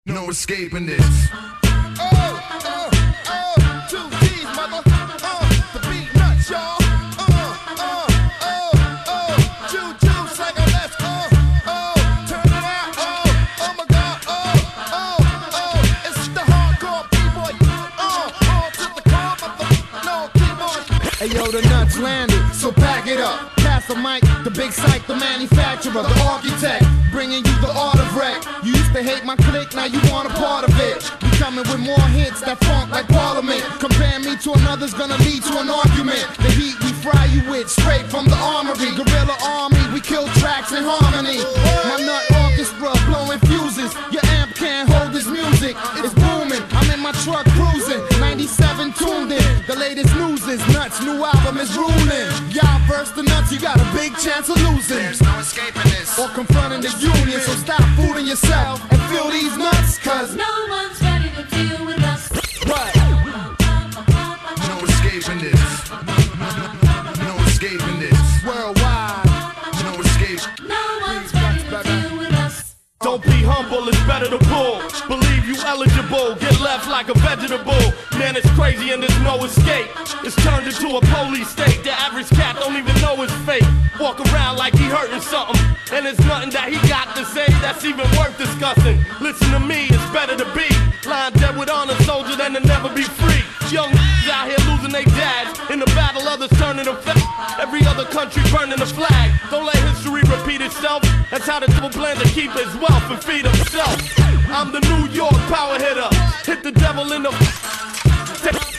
No escaping this. Two G's, mother. The beat nuts, y'all. Juice like a let's turn it out. Oh my God. It's the hardcore B-boy. To the core, but no keyboard. Hey yo, the nuts landed, so pack it up. Pass the mic, the big psych, the manufacturer, the architect, bringing you the art of wreck. You used to hate my clique, now you want a part of it. We coming with more hits that funk like Parliament. Compare me to another's gonna lead to an argument. The heat we fry you with, straight from the armory. Guerrilla army, we kill tracks in harmony. My nut orchestra blowing fuses. Your amp can't hold this music, it's booming. I'm in my truck cruising, 97 tuned in. The latest news is nuts, new album is ruling. Y'all verse the nuts, you got a big chance of losing. There's no escaping this. Or confronting the union, so stop fooling yourself and feel these nuts, cause no one's ready to deal with us. What? No escaping this. No escaping this. Worldwide. No escape. No one's ready to deal with us. Don't be humble, it's better to pull. Believe you eligible, get left like a vegetable. Man, it's crazy and there's no escape. It's turned into a police state. The average cat don't even know his fate. Walk around like he hurting something, and there's nothing that he got to say that's even worth discussing. Listen to me, it's better to be lying dead with honor, soldier, than to never be free. Young out here losing their dads in the battle, others turning them fat. Every other country burning the flag. Don't let history repeat itself. That's how the devil plans to keep his wealth and feed himself. I'm the New York power hitter. Hit the devil in the